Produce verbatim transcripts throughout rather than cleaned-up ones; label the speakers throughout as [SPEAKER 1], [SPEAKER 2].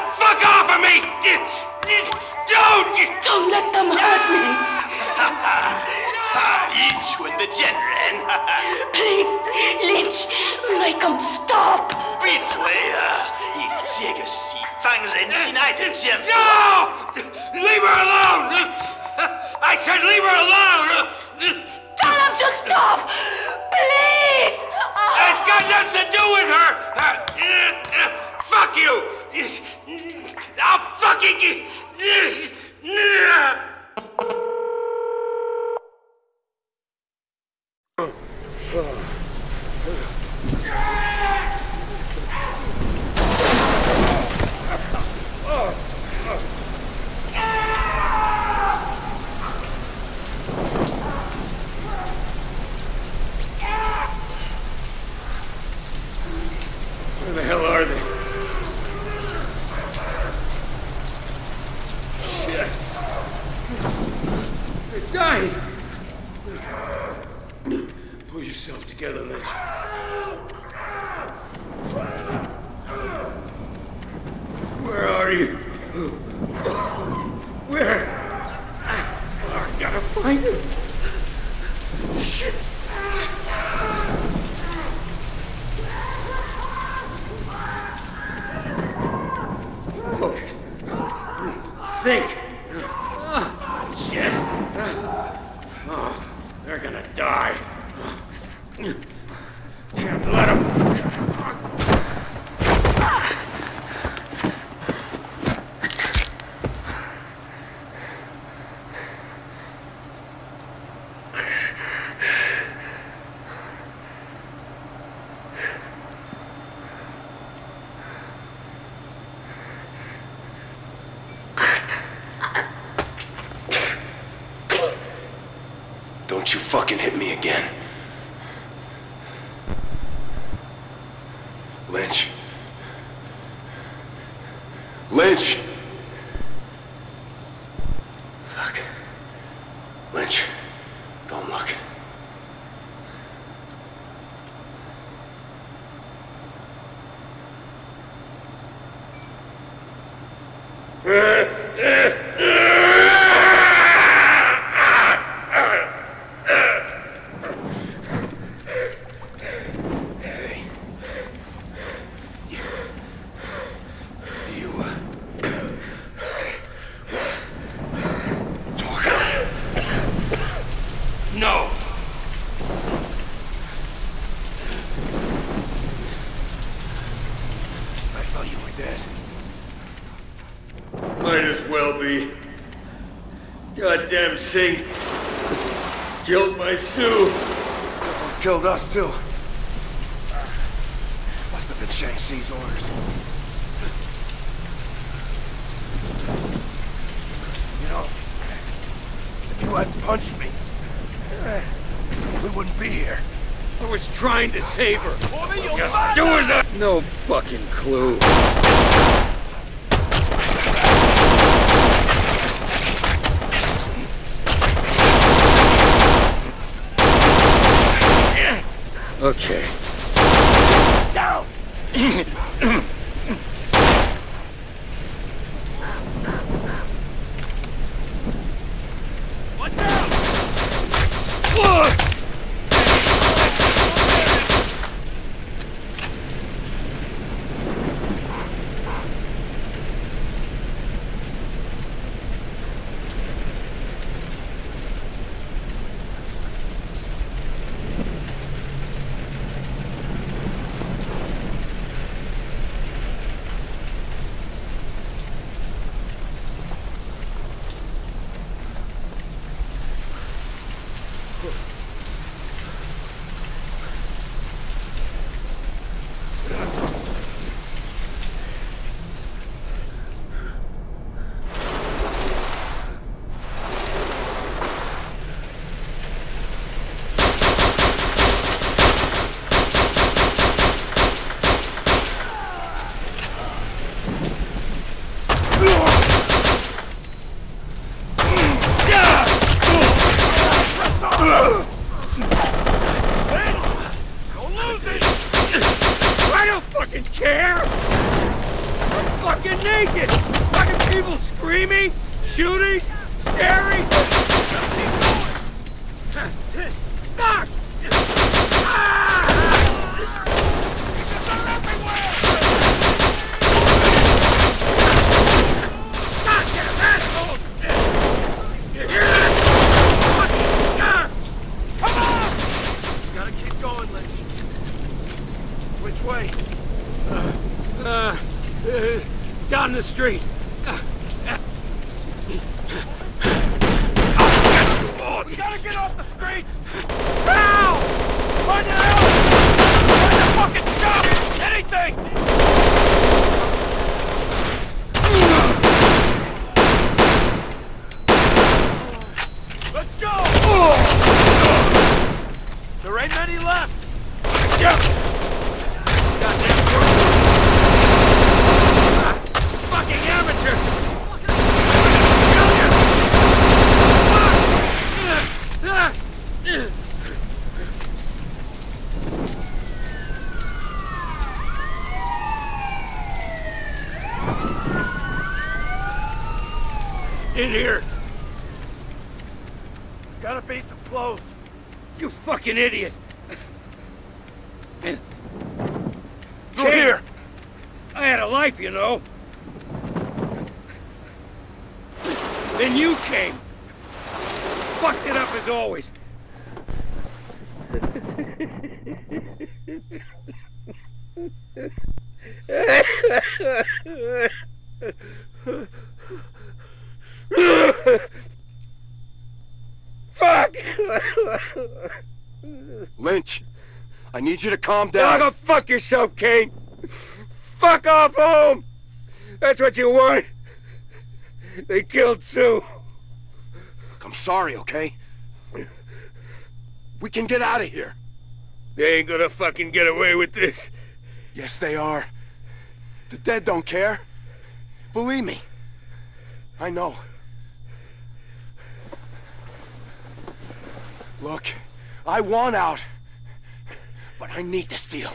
[SPEAKER 1] fuck off of me! Don't!
[SPEAKER 2] Don't let them hurt me!
[SPEAKER 1] 愚蠢的贱人
[SPEAKER 2] Please, Lynch, make them stop!
[SPEAKER 1] 闭嘴啊！你这个喜欢人心爱的贱妇
[SPEAKER 3] No! Leave her alone! I said leave her alone!
[SPEAKER 2] Tell them to stop! Please!
[SPEAKER 3] It's got nothing to do with her! Fuck you! I'll fucking...
[SPEAKER 1] Where the hell are they? Shit. They're dying. Pull yourself together, Lynch. Where are you? Where? I gotta find him. Shit. Focus. Think. Oh, shit. Oh, they're gonna die. Can't let them.
[SPEAKER 4] Don't you fucking hit me again. Lynch. Lynch! Fuck. Lynch, don't look.
[SPEAKER 1] No!
[SPEAKER 4] I thought you were dead.
[SPEAKER 1] Might as well be. Goddamn Singh killed my Sue.
[SPEAKER 4] Almost killed us, too. Must have been Shang-Chi's orders. You know, if you hadn't punched me, we wouldn't be here.
[SPEAKER 1] I was trying to save her. Just do as I... No fucking clue. Okay.
[SPEAKER 4] Down!
[SPEAKER 1] Watch out! Whoa! fucking naked! Fucking people screaming, shooting, staring! Fuck!
[SPEAKER 4] Which way?
[SPEAKER 1] Uh, uh, uh, down the street. Uh, uh.
[SPEAKER 4] Oh, we gotta get off the streets! Help! Find the help! Find the fucking shop! Anything! Let's go! There ain't many left!
[SPEAKER 1] Yeah. Goddamn ah, fucking amateur! Ah, ah, in here!
[SPEAKER 4] There's gotta be some clothes.
[SPEAKER 1] You fucking idiot!
[SPEAKER 4] Through here!
[SPEAKER 1] I had a life, you know. Then you came. Fucked it up as always. Fuck!
[SPEAKER 4] Lynch, I need you to calm down.
[SPEAKER 1] Go fuck yourself, Kane. Fuck off home. That's what you want. They killed Sue.
[SPEAKER 4] I'm sorry, okay? We can get out of here.
[SPEAKER 1] They ain't gonna fucking get away with this.
[SPEAKER 4] Yes, they are. The dead don't care. Believe me. I know. Look, I want out. But I need to steal.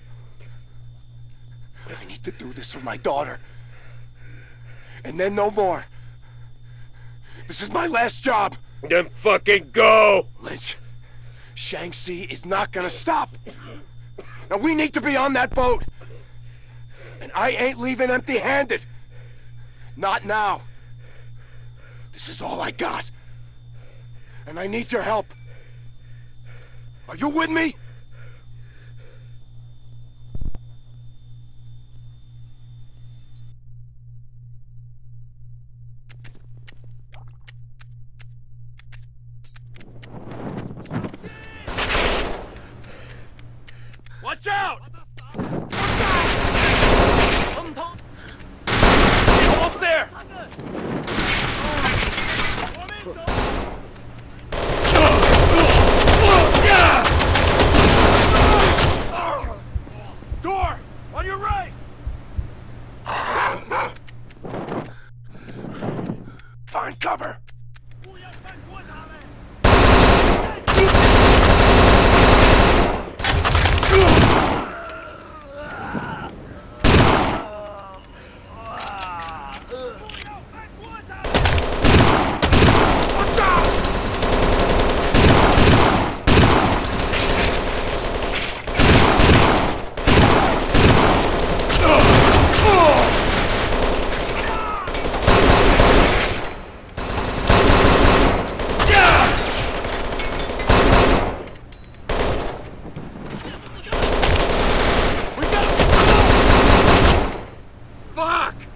[SPEAKER 4] I need to do this for my daughter. And then no more. This is my last job.
[SPEAKER 1] Then fucking go.
[SPEAKER 4] Lynch, Shanxi is not gonna stop. Now we need to be on that boat. And I ain't leaving empty-handed. Not now. This is all I got. And I need your help. Are you with me?
[SPEAKER 1] Watch out!
[SPEAKER 4] Almost there! Door! On your right! Find cover!
[SPEAKER 1] Fuck!